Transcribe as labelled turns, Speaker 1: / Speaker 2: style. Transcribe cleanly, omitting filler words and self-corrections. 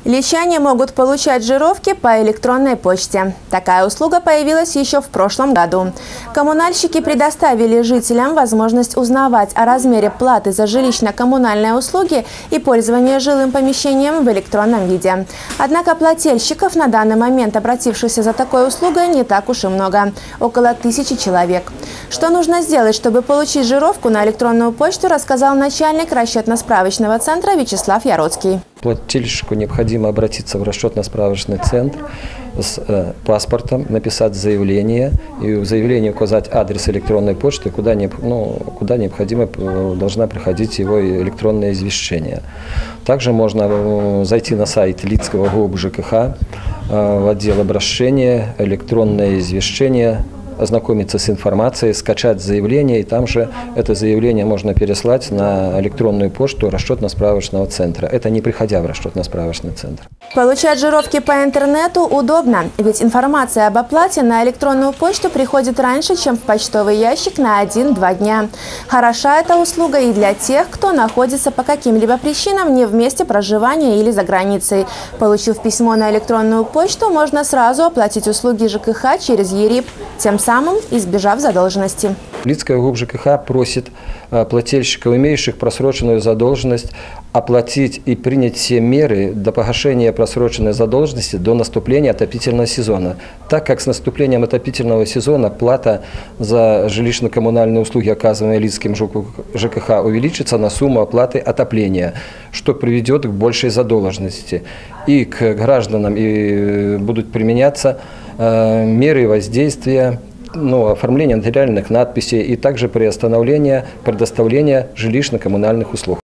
Speaker 1: Личане могут получать жировки по электронной почте. Такая услуга появилась еще в прошлом году. Коммунальщики предоставили жителям возможность узнавать о размере платы за жилищно-коммунальные услуги и пользование жилым помещением в электронном виде. Однако плательщиков на данный момент, обратившихся за такой услугой, не так уж и много – около 1000 человек. Что нужно сделать, чтобы получить жировку на электронную почту, рассказал начальник расчетно-справочного центра Вячеслав Яроцкий.
Speaker 2: Плательщику необходимо обратиться в расчетно-справочный центр с паспортом, написать заявление и в заявлении указать адрес электронной почты, куда необходимо должна приходить его электронное извещение. Также можно зайти на сайт Лидского ГУП ЖКХ, в отдел обращения, электронное извещение, ознакомиться с информацией, скачать заявление, и там же это заявление можно переслать на электронную почту расчетно-справочного центра. Это не приходя в расчетно-справочный центр.
Speaker 1: Получать жировки по интернету удобно, ведь информация об оплате на электронную почту приходит раньше, чем в почтовый ящик на 1-2 дня. Хороша эта услуга и для тех, кто находится по каким-либо причинам не в месте проживания или за границей. Получив письмо на электронную почту, можно сразу оплатить услуги ЖКХ через ЕРИП, тем самым избежав задолженности.
Speaker 2: Лидская ГУП ЖКХ просит плательщиков, имеющих просроченную задолженность, оплатить и принять все меры до погашения просроченной задолженности до наступления отопительного сезона. Так как с наступлением отопительного сезона плата за жилищно-коммунальные услуги, оказываемые Лидским ЖКХ, увеличится на сумму оплаты отопления, что приведет к большей задолженности. И к гражданам будут применяться меры воздействия, оформление нотариальных надписей и также приостановление предоставления жилищно-коммунальных услуг.